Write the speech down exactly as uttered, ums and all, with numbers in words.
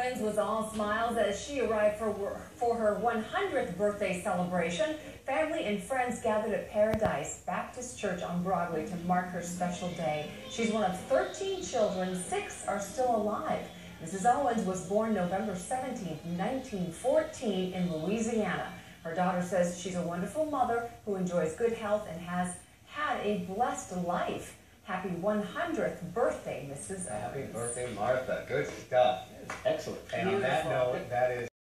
Owens was all smiles as she arrived for, for her one hundredth birthday celebration. Family and friends gathered at Paradise Baptist Church on Broadway to mark her special day. She's one of thirteen children. Six are still alive. Missus Owens was born November seventeenth, nineteen fourteen in Louisiana. Her daughter says she's a wonderful mother who enjoys good health and has had a blessed life. Happy one hundredth birthday, Missus Owens. Happy birthday, Martha. Good stuff. Excellent. And on that Beautiful. note, that is